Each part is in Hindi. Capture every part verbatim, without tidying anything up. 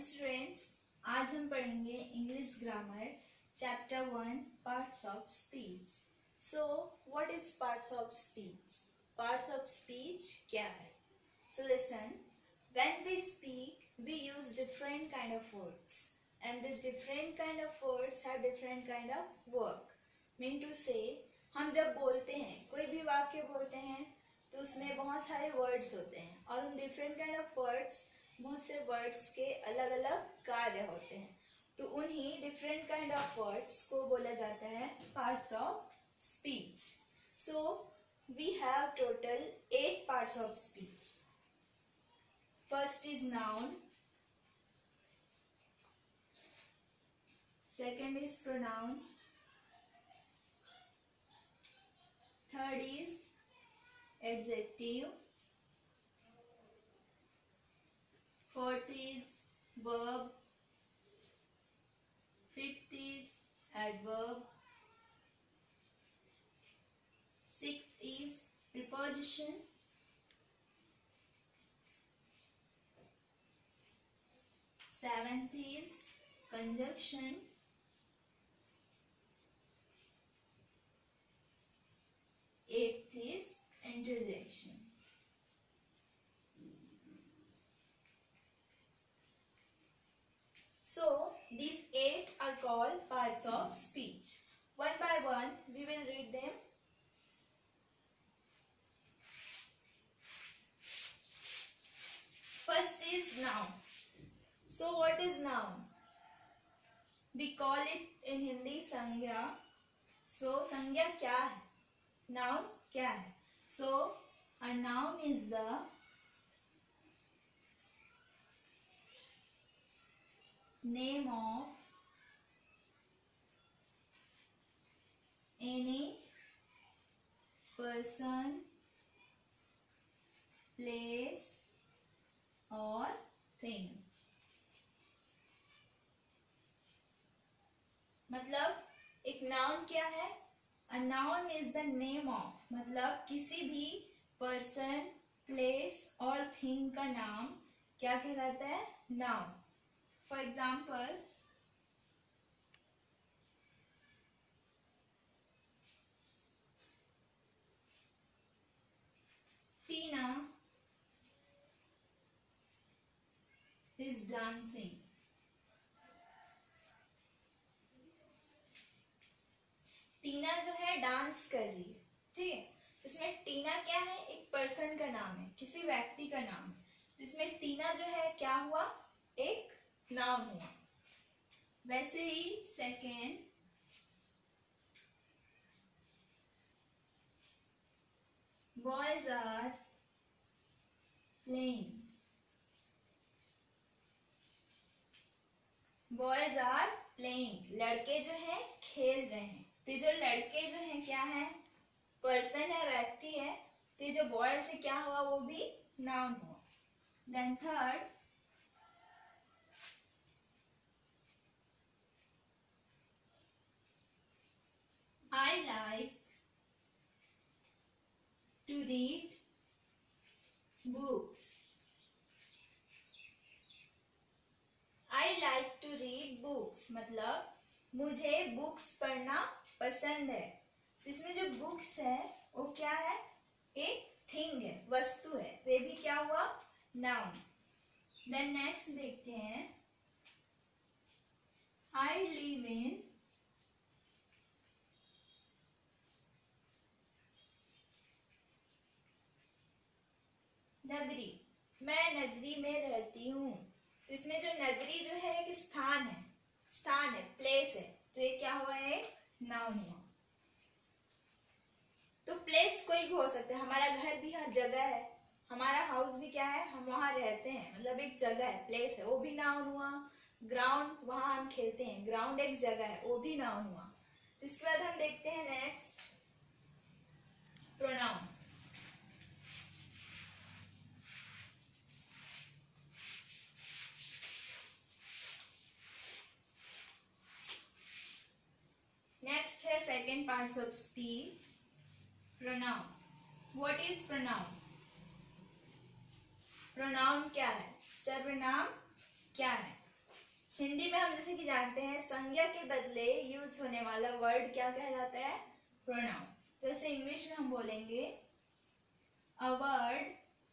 स्टूडेंट्स, आज हम पढ़ेंगे English grammar chapter one parts of speech. So what is parts of speech? Parts of speech क्या है? So listen, when we speak we use different kind of words and this different kind of words have different kind of work. Mean to say, हम जब बोलते हैं, कोई भी वाक्य बोलते हैं तो उसमें बहुत सारे वर्ड्स होते हैं और उन डिफरेंट काइंड ऑफ वर्ड्स, बहुत से वर्ड्स के अलग अलग कार्य होते हैं। तो उन्हीं डिफरेंट काइंड ऑफ वर्ड्स को बोला जाता है parts of speech. So we have total eight parts of speech. First is noun, second is pronoun, third is adjective, fourth is verb, fifth is adverb, sixth is preposition, seventh is conjunction, eighth is interjection. So these eight are called parts of speech. One by one we will read them. First is noun. So what is noun? We call it in Hindi संज्ञा. So संज्ञा क्या है? Noun क्या है? So a noun is the name of any person, place or thing. मतलब एक नाउन क्या है? A noun is the name of, मतलब किसी भी पर्सन, प्लेस और थिंग का नाम क्या कहलाता है? Noun. For example, Tina is dancing. Tina जो है डांस कर रही है, ठीक है। इसमें टीना क्या है? एक पर्सन का नाम है, किसी व्यक्ति का नाम है। तो इसमें टीना जो है क्या हुआ? एक नाम हुआ। वैसे ही second, boys are playing, boys are playing, लड़के जो है खेल रहे हैं। तो जो लड़के जो है क्या है? पर्सन है, व्यक्ति है। तो जो बॉय से क्या हुआ? वो भी नाउन हुआ। Then third, I like to read books. I like to read books मतलब मुझे बुक्स पढ़ना पसंद है। इसमें जो बुक्स है वो क्या है? एक थिंग है, वस्तु है। वे भी क्या हुआ? नाउन। देन नेक्स्ट देखते हैं, आई लिव इन नगरी, मैं नगरी में रहती हूँ। इसमें जो नगरी जो है एक स्थान है, स्थान है, प्लेस है। तो ये क्या हुआ? एक नाउन हुआ। तो प्लेस कोई भी हो सकता है, हमारा घर भी हाँ जगह है, हमारा हाउस भी क्या है? हम वहां रहते हैं, मतलब एक जगह है, प्लेस है, वो भी नाउन हुआ। ग्राउंड, वहां हम खेलते हैं, ग्राउंड एक जगह है, वो भी नाउन हुआ। इसके बाद हम देखते हैं नेक्स्ट, प्रोनाउन। नेक्स्ट है second parts of speech, pronoun. What is pronoun? Pronoun क्या है? सर्वनाम क्या है? हिंदी में हम जैसे कि जानते हैं संज्ञा के बदले यूज होने वाला वर्ड क्या कहलाता है? प्रोनाउन। जैसे इंग्लिश में हम बोलेंगे a word,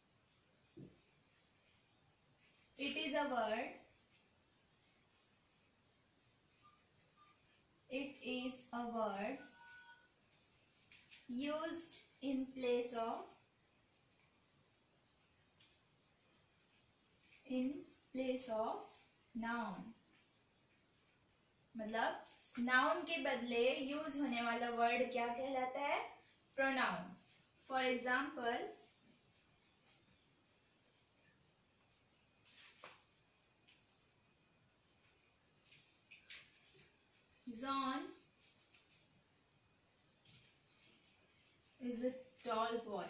it is a word, it is a word used in place of in place of noun। मतलब नाउन के बदले यूज होने वाला वर्ड क्या कहलाता है? Pronoun. For example, John is a tall boy।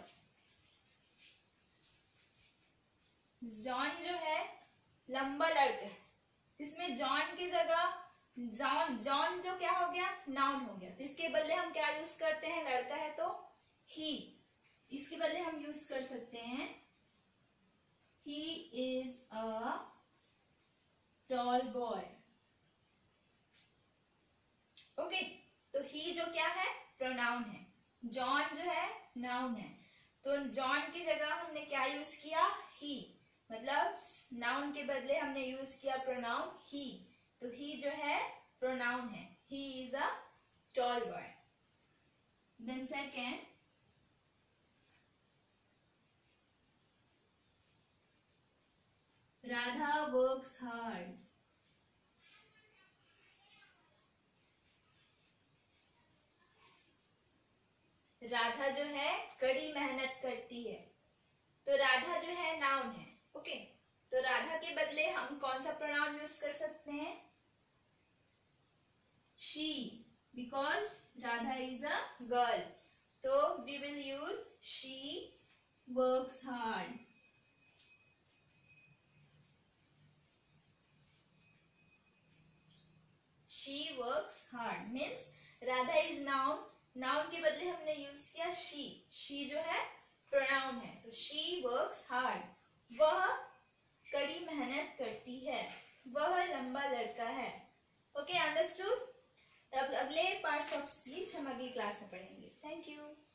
John जो है लंबा लड़का है, इसमें जॉन की जगह जॉन जॉन जो क्या हो गया? नाउन हो गया। तो इसके बदले हम क्या यूज करते हैं? लड़का है तो ही, इसके बदले हम यूज कर सकते हैं he is a tall boy. Okay, तो ही जो क्या है? प्रोनाउन है। जॉन जो है नाउन है। तो जॉन की जगह हमने क्या यूज किया? ही। मतलब नाउन के बदले हमने यूज किया प्रोनाउन ही। तो ही जो है प्रोनाउन है। He is a tall boy. Then second, Radha works hard. Radha जो है कड़ी मेहनत करती है। तो राधा जो है नाउन है। ओके, तो राधा के बदले हम कौन सा प्रोनाउन यूज कर सकते हैं? She, because Radha is a girl. तो we will use she works hard. She works hard means Radha is noun, noun के बदले हमने यूज किया शी। शी जो है प्रोनाउन है। तो शी वर्क्स हार्ड, वह कड़ी मेहनत करती है, वह लंबा लड़का है। Okay, understood? अब अगले पार्ट्स ऑफ स्पीच हम अगली क्लास में पढ़ेंगे। Thank you.